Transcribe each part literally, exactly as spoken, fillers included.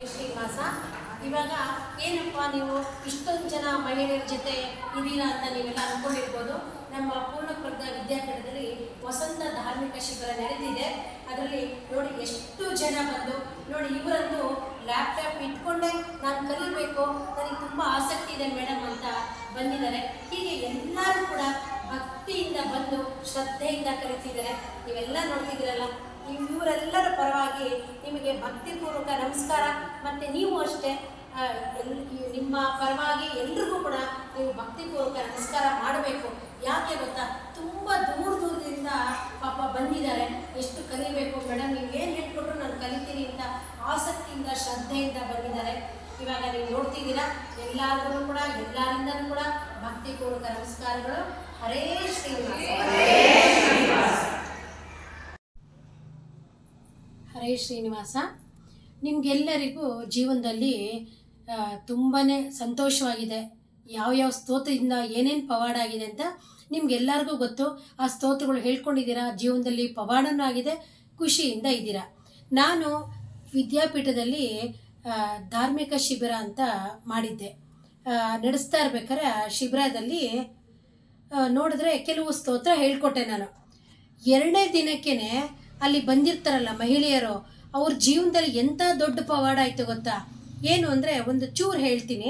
ಶ್ರೀನಿವಾಸ, ಇವಾಗ ಏನಪ್ಪ ನೀವು ಇಷ್ಟೊಂದು ಜನ ಮಹಿಳೆಯರ ಜೊತೆ ಇದೀರಾ ಅಂತ ನೀವೆಲ್ಲ ಅಂದ್ಕೊಂಡಿರ್ಬೋದು. ನಮ್ಮ ಪೂರ್ಣಪ್ರಜ್ಞಾ ವಿದ್ಯಾಪೀಠದಲ್ಲಿ ವಸಂತ ಧಾರ್ಮಿಕ ಶಿಬಿರ ನಡೆದಿದೆ. ಅದರಲ್ಲಿ ನೋಡಿ ಎಷ್ಟು ಜನ ಬಂದು ನೋಡಿ, ಇವರನ್ನು ಲ್ಯಾಪ್ಟಾಪ್ ಇಟ್ಕೊಂಡೇ ನಾನು ಕಲಿಬೇಕು, ನನಗೆ ತುಂಬ ಆಸಕ್ತಿ ಇದೆ ಮೇಡಮ್ ಅಂತ ಬಂದಿದ್ದಾರೆ. ಹೀಗೆ ಎಲ್ಲರೂ ಕೂಡ ಭಕ್ತಿಯಿಂದ ಬಂದು ಶ್ರದ್ಧೆಯಿಂದ ಕಲಿತಿದ್ದಾರೆ. ನೀವೆಲ್ಲ ನೋಡ್ತಿದ್ದೀರಲ್ಲ, ಇವರೆಲ್ಲರ ಪರವಾಗಿ ನಿಮಗೆ ಭಕ್ತಿಪೂರ್ವಕ ನಮಸ್ಕಾರ. ಮತ್ತು ನೀವು ಅಷ್ಟೇ ಎಲ್ ನಿಮ್ಮ ಪರವಾಗಿ ಎಲ್ರಿಗೂ ಕೂಡ ನೀವು ಭಕ್ತಿಪೂರ್ವಕ ನಮಸ್ಕಾರ ಮಾಡಬೇಕು. ಯಾಕೆ ಗೊತ್ತಾ, ತುಂಬ ದೂರ ದೂರದಿಂದ ಪಾಪ ಬಂದಿದ್ದಾರೆ. ಎಷ್ಟು ಕಲಿಬೇಕು ಮೇಡಮ್, ನೀವು ಏನು ಹೇಳ್ಕೊಟ್ರು ನಾನು ಕಲಿತೀನಿ ಅಂತ ಆಸಕ್ತಿಯಿಂದ ಶ್ರದ್ಧೆಯಿಂದ ಬಂದಿದ್ದಾರೆ. ಇವಾಗ ನೀವು ನೋಡ್ತಿದ್ದೀರಾ, ಎಲ್ಲರಿಗೂ ಕೂಡ ಎಲ್ಲರಿಂದನೂ ಕೂಡ ಭಕ್ತಿಪೂರ್ವಕ ನಮಸ್ಕಾರಗಳು. ಹರೇ ಶ್ರೀನಿವಾಸ. ಹರೇ ಶ್ರೀನಿವಾಸ. ನಿಮಗೆಲ್ಲರಿಗೂ ಜೀವನದಲ್ಲಿ ತುಂಬಾ ಸಂತೋಷವಾಗಿದೆ. ಯಾವ್ಯಾವ ಸ್ತೋತ್ರದಿಂದ ಏನೇನು ಪವಾಡ ಆಗಿದೆ ಅಂತ ನಿಮ್ಗೆಲ್ಲರಿಗೂ ಗೊತ್ತು. ಆ ಸ್ತೋತ್ರಗಳು ಹೇಳ್ಕೊಂಡಿದ್ದೀರಾ, ಜೀವನದಲ್ಲಿ ಪವಾಡನೂ ಆಗಿದೆ, ಖುಷಿಯಿಂದ ಇದ್ದೀರಾ. ನಾನು ವಿದ್ಯಾಪೀಠದಲ್ಲಿ ಧಾರ್ಮಿಕ ಶಿಬಿರ ಅಂತ ಮಾಡಿದ್ದೆ. ನಡೆಸ್ತಾ ಇರ್ಬೇಕಾದ್ರೆ ಶಿಬಿರದಲ್ಲಿ ನೋಡಿದ್ರೆ ಕೆಲವು ಸ್ತೋತ್ರ ಹೇಳ್ಕೊಟ್ಟೆ ನಾನು. ಎರಡನೇ ದಿನಕ್ಕೇ ಅಲ್ಲಿ ಬಂದಿರ್ತಾರಲ್ಲ ಮಹಿಳೆಯರು, ಅವ್ರ ಜೀವನದಲ್ಲಿ ಎಂಥ ದೊಡ್ಡ ಪವಾಡ ಆಯಿತು ಗೊತ್ತಾ. ಏನು ಅಂದರೆ, ಒಂದು ಚೂರು ಹೇಳ್ತೀನಿ.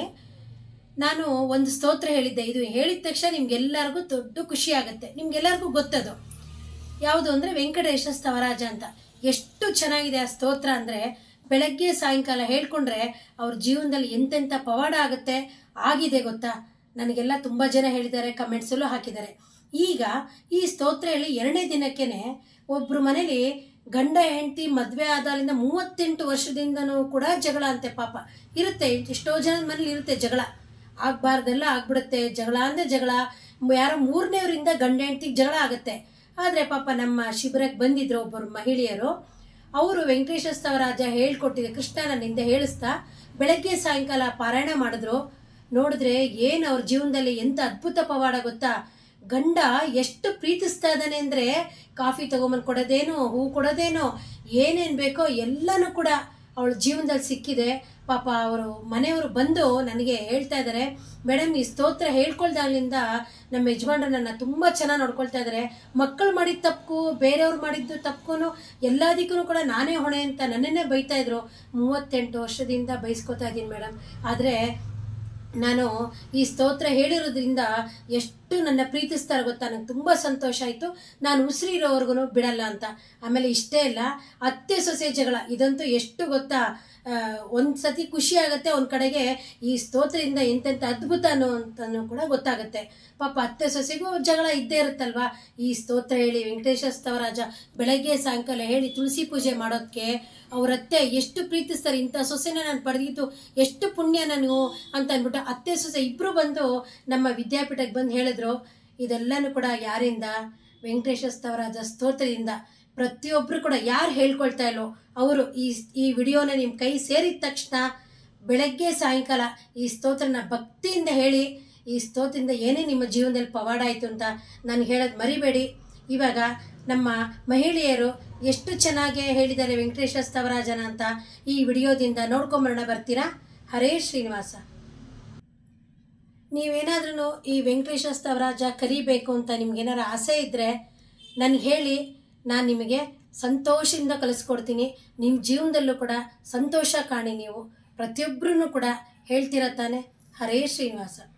ನಾನು ಒಂದು ಸ್ತೋತ್ರ ಹೇಳಿದ್ದೆ. ಇದು ಹೇಳಿದ ತಕ್ಷಣ ನಿಮ್ಗೆಲ್ಲರಿಗೂ ದೊಡ್ಡ ಖುಷಿ ಆಗುತ್ತೆ. ನಿಮ್ಗೆಲ್ಲರಿಗೂ ಗೊತ್ತದು ಯಾವುದು ಅಂದರೆ ವೆಂಕಟೇಶ ಸ್ತವರಾಜ ಅಂತ. ಎಷ್ಟು ಚೆನ್ನಾಗಿದೆ ಆ ಸ್ತೋತ್ರ ಅಂದರೆ, ಬೆಳಗ್ಗೆ ಸಾಯಂಕಾಲ ಹೇಳ್ಕೊಂಡ್ರೆ ಅವ್ರ ಜೀವನದಲ್ಲಿ ಎಂತೆಂಥ ಪವಾಡ ಆಗುತ್ತೆ. ಆಗಿದೆ ಗೊತ್ತಾ, ನನಗೆಲ್ಲ ತುಂಬ ಜನ ಹೇಳಿದ್ದಾರೆ, ಕಮೆಂಟ್ಸಲ್ಲೂ ಹಾಕಿದ್ದಾರೆ. ಈಗ ಈ ಸ್ತೋತ್ರ ಹೇಳಿ ಎರಡನೇ ದಿನಕ್ಕೇ ಒಬ್ಬರು ಮನೇಲಿ ಗಂಡ ಹೆಂಡತಿ ಮದುವೆ ಆದಾಲಿಂದ ಮೂವತ್ತೆಂಟು ವರ್ಷದಿಂದನೂ ಕೂಡ ಜಗಳ ಅಂತೆ. ಪಾಪ ಇರುತ್ತೆ, ಎಷ್ಟೋ ಜನದ ಮನೇಲಿ ಇರುತ್ತೆ ಜಗಳ, ಆಗಬಾರ್ದೆಲ್ಲ ಆಗ್ಬಿಡುತ್ತೆ. ಜಗಳ ಅಂದರೆ ಜಗಳ, ಯಾರೋ ಮೂರನೇವರಿಂದ ಗಂಡ ಹೆಂಡತಿಗೆ ಜಗಳ ಆಗುತ್ತೆ. ಆದರೆ ಪಾಪ ನಮ್ಮ ಶಿಬಿರಕ್ಕೆ ಬಂದಿದ್ರು ಒಬ್ಬರು ಮಹಿಳೆಯರು. ಅವರು ವೆಂಕಟೇಶ ಸ್ತವರಾಜ ಹೇಳ್ಕೊಟ್ಟಿದೆ, ಕೃಷ್ಣ ನನ್ನಿಂದ ಹೇಳಿಸ್ತಾ ಬೆಳಗ್ಗೆ ಸಾಯಂಕಾಲ ಪಾರಾಯಣ ಮಾಡಿದ್ರು. ನೋಡಿದ್ರೆ ಏನು ಅವ್ರ ಜೀವನದಲ್ಲಿ ಎಂಥ ಅದ್ಭುತ ಪವಾಡ ಗೊತ್ತಾ. ಗಂಡ ಎಷ್ಟು ಪ್ರೀತಿಸ್ತಾ ಇದ್ದಾನೆ ಅಂದರೆ, ಕಾಫಿ ತೊಗೊಂಬಂದು ಕೊಡೋದೇನೋ, ಹೂ ಕೊಡೋದೇನೋ, ಏನೇನು ಬೇಕೋ ಎಲ್ಲನೂ ಕೂಡ ಅವಳ ಜೀವನದಲ್ಲಿ ಸಿಕ್ಕಿದೆ. ಪಾಪ ಅವರು ಮನೆಯವರು ಬಂದು ನನಗೆ ಹೇಳ್ತಾ ಇದ್ದಾರೆ, ಮೇಡಮ್ ಈ ಸ್ತೋತ್ರ ಹೇಳ್ಕೊಳ್ದಾಗ್ಲಿಂದ ನಮ್ಮ ಯಜಮಾನ್ರು ನನ್ನ ತುಂಬ ಚೆನ್ನಾಗಿ ನೋಡ್ಕೊಳ್ತಾ ಇದ್ದಾರೆ. ಮಕ್ಕಳು ಮಾಡಿದ ತಪ್ಪು, ಬೇರೆಯವ್ರು ಮಾಡಿದ್ದು ತಪ್ಪು, ಎಲ್ಲದಕ್ಕೂ ಕೂಡ ನಾನೇ ಹೊಣೆ ಅಂತ ನನ್ನನ್ನೇ ಬೈತಾ ಇದ್ರು. ಮೂವತ್ತೆಂಟು ವರ್ಷದಿಂದ ಬೈಸ್ಕೊತಾ ಇದ್ದೀನಿ ಮೇಡಮ್, ಆದರೆ ನಾನು ಈ ಸ್ತೋತ್ರ ಹೇಳಿರೋದ್ರಿಂದ ಎಷ್ಟು ನನ್ನ ಪ್ರೀತಿಸ್ತಾರೆ ಗೊತ್ತಾ. ನನಗೆ ತುಂಬ ಸಂತೋಷ ಆಯಿತು. ನಾನು ಉಸಿರಿರೋವರೆಗೂ ಬಿಡಲ್ಲ ಅಂತ. ಆಮೇಲೆ ಇಷ್ಟೇ ಇಲ್ಲ, ಅತ್ತೆ ಸೊಸೆ ಜಗಳ ಇದಂತೂ ಎಷ್ಟು ಗೊತ್ತಾ. ಒಂದು ಸತಿ ಖುಷಿ ಆಗುತ್ತೆ, ಒಂದು ಕಡೆಗೆ ಈ ಸ್ತೋತ್ರದಿಂದ ಎಂತೆಂಥ ಅದ್ಭುತನೋ ಅಂತನೂ ಕೂಡ ಗೊತ್ತಾಗುತ್ತೆ. ಪಾಪ ಅತ್ತೆ ಸೊಸೆಗೂ ಜಗಳ ಇದ್ದೇ ಇರುತ್ತಲ್ವ. ಈ ಸ್ತೋತ್ರ ಹೇಳಿ ವೆಂಕಟೇಶ ಸ್ತವರಾಜ ಬೆಳಗ್ಗೆ ಸಾಯಂಕಾಲ ಹೇಳಿ ತುಳಸಿ ಪೂಜೆ ಮಾಡೋದಕ್ಕೆ ಅವರತ್ತೆ ಎಷ್ಟು ಪ್ರೀತಿಸ್ತಾರೆ. ಇಂಥ ಸೊಸೆನ ನಾನು ಪಡೆದಿದ್ದು ಎಷ್ಟು ಪುಣ್ಯ ನನಗೂ ಅಂತ ಅಂದ್ಬಿಟ್ಟು ಅತ್ತೆ ಸೊಸೆ ಇಬ್ಬರು ಬಂದು ನಮ್ಮ ವಿದ್ಯಾಪೀಠಕ್ಕೆ ಬಂದು ಹೇಳಿದ್ರು. ಇದೆಲ್ಲನೂ ಕೂಡ ಯಾರಿಂದ? ವೆಂಕಟೇಶ ಸ್ತವರಾಜ ಸ್ತೋತ್ರದಿಂದ. ಪ್ರತಿಯೊಬ್ಬರು ಕೂಡ ಯಾರು ಹೇಳ್ಕೊಳ್ತಾ ಇಲ್ಲೋ ಅವರು ಈ ಈ ವಿಡಿಯೋನ ನಿಮ್ಮ ಕೈ ಸೇರಿದ ತಕ್ಷಣ ಬೆಳಗ್ಗೆ ಸಾಯಂಕಾಲ ಈ ಸ್ತೋತ್ರನ ಭಕ್ತಿಯಿಂದ ಹೇಳಿ. ಈ ಸ್ತೋತ್ರದಿಂದ ಏನೇ ನಿಮ್ಮ ಜೀವನದಲ್ಲಿ ಪವಾಡ ಆಯಿತು ಅಂತ ನಾನು ಹೇಳೋದು ಮರಿಬೇಡಿ. ಇವಾಗ ನಮ್ಮ ಮಹಿಳೆಯರು ಎಷ್ಟು ಚೆನ್ನಾಗಿ ಹೇಳಿದ್ದಾರೆ ವೆಂಕಟೇಶ ಸ್ತವರಾಜನ ಅಂತ ಈ ವಿಡಿಯೋದಿಂದ ನೋಡ್ಕೊಂಬರೋಣ, ಬರ್ತೀರಾ? ಹರೇ ಶ್ರೀನಿವಾಸ. ನೀವೇನಾದ್ರೂ ಈ ವೆಂಕಟೇಶ ಸ್ತವರಾಜ ಕಲಿಬೇಕು ಅಂತ ನಿಮ್ಗೇನಾರು ಆಸೆ ಇದ್ದರೆ ನನಗೆ ಹೇಳಿ, ನಾನು ನಿಮಗೆ ಸಂತೋಷದಿಂದ ಕಲಿಸ್ಕೊಡ್ತೀನಿ. ನಿಮ್ಮ ಜೀವನದಲ್ಲೂ ಕೂಡ ಸಂತೋಷ ಕಾಣಿ. ನೀವು ಪ್ರತಿಯೊಬ್ಬರೂ ಕೂಡ ಹೇಳ್ತಿರ ತಾನೆ. ಹರೇ ಶ್ರೀನಿವಾಸ.